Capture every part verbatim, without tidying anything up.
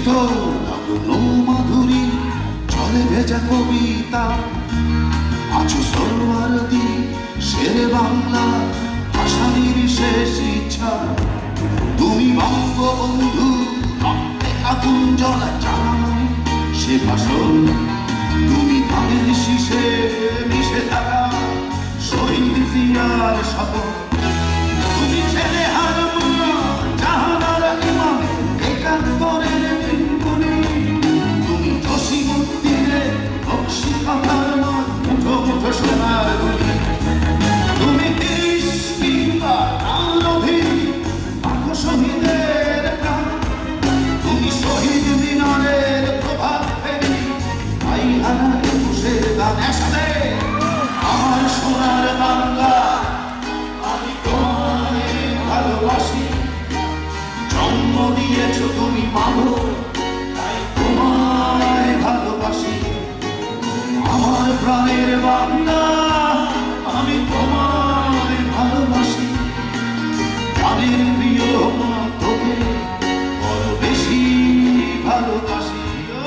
মিশ্রিত নগ্ন মাধুরী জলে ভেজা কবিতা আছো সরোয়ারদি শেরে বাংলা ভাষানির শেষ ইচ্ছা তুমি বঙ্গবন্ধু রক্তে আগুন জ্বলা জানাই সে ভাষণ তুমি ধানের শীষে মিশে থাকা শহীদ জিয়ার শপথ তুমি ছেলে হারমান জাহানারা ইমাম একাত্তরের দিনগুলি তুমি জসীমউদ্দিনের বক্সি খাতার নয় মুঠো মুঠো সোনার গুলি তুমি তিরিশ কিংবা তার অধিক লাখো শহীদের প্রাণ তুমি শহীদ মিনারের প্রভাত ফেরি ভাই হারা একুশের গান একসাথে আমার সোনার বাংলা আমি তোমায় ভালোবাসি জন্ম দিয়েছ তুমি মাগো তাই তোমায় ভালোবাসি আমার প্রাণের বাংলা আমি তোমায় ভালোবাসি প্রাণের প্রিয় মা তোকে বড় বেশি ভালোবাসি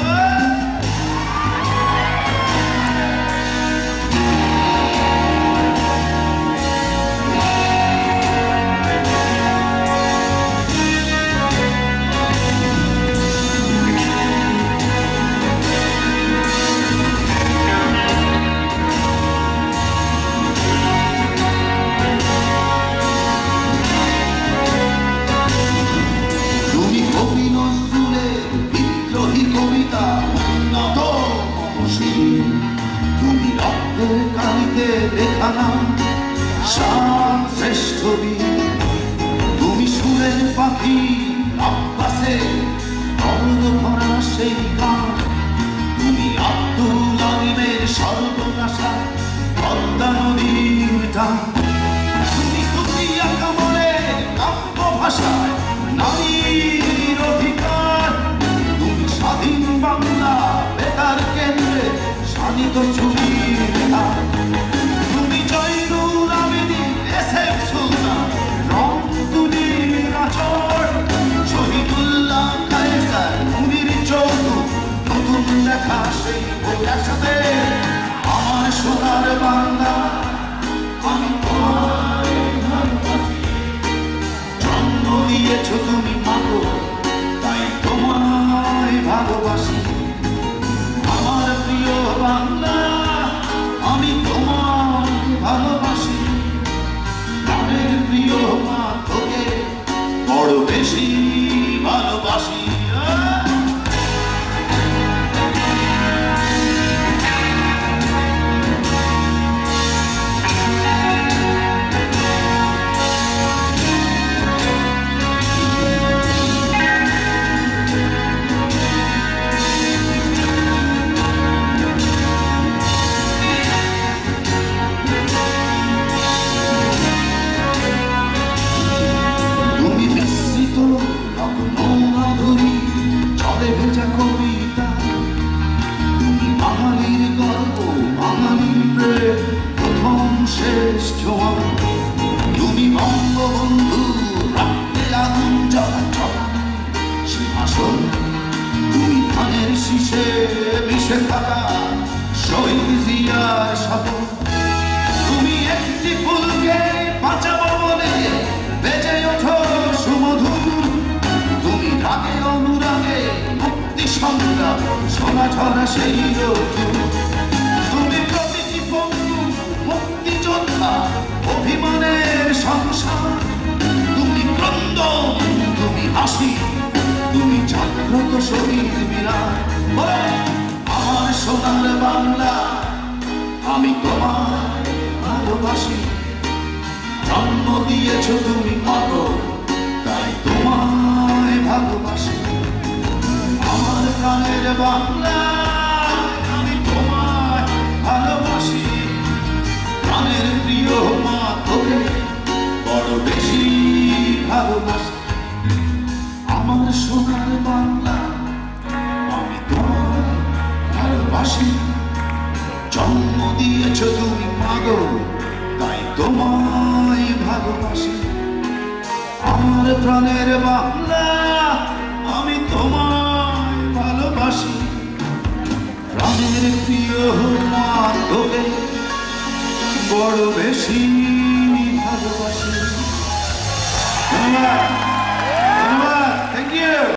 তুমি রক্তের কালিতে লেখা নাম শান শ্রেষ্ঠ বীর তুমি সুরের পাখি আব্বাসে অর্ধ ভরা সেই গান তুমি আব্দুল আলিমের সর্বনাশা পদ্মা নদীর টান তুমি সুফিয়া কামালের কাব্য ভাষায় নারীর অধিকার তুমি স্বাধীন বাংলা বেতার কেন্দ্রে শানিত ছবির ধার তুমি জয়নুল আবেদীন এস এম সুলতান রংতুলির আচর শহীদুল্লাহ কায়সার মুনির চৌধুরী নতুন লেখা সেই বইটার সাথে আমার সোনার বাংলা আমি তোমায় ভালোবাসি জন্ম দিয়েছ তুমি মাগো তাই তোমায় ভালোবাসি আমার প্রিয় বাংলা আমি তোমায় ভালোবাসি প্রাণের প্রিয় মা তোকে বড় বেশি ভালোবাসি তুমি বঙ্গবন্ধু রক্তে আগুন জ্বলা সে ভাষণ তুমি ধানের শীষে মিশে থাকা শহীদ জিয়ার শপথ তুমি একটি ফুলকে বাঁচাবো বলে বেজে ওঠো সুমধুর তুমি রাগে অনুরাগে মুক্তি সংগ্রাম সোনা ঝরা সেই তুমি প্রতিটি বন্ধু মুক্তিযোদ্ধা অভিমানের সংসার তুমি ক্রন্দন তুমি হাসি তুমি জাগ্রত শহীদ মিনার আমার সোনার বাংলা আমি তোমায় ভালোবাসি জন্ম দিয়েছ তুমি মাগো তাই তোমায় ভালোবাসি আমার প্রাণের বাংলা আমি তোমায় ভালোবাসি প্রাণের প্রিয় মা তোকে বড় বেশি ভালোবাসি আমার সোনার বাংলা আমি তোমায় ভালোবাসি জন্ম দিয়েছ তুমি মাগো তাই তোমায় ভালোবাসি আমার প্রাণের বাংলা আমি তোমায় বড় বেশি ভালোবাসি। ধন্যবাদ, ধন্যবাদ, থ্যাংক ইউ।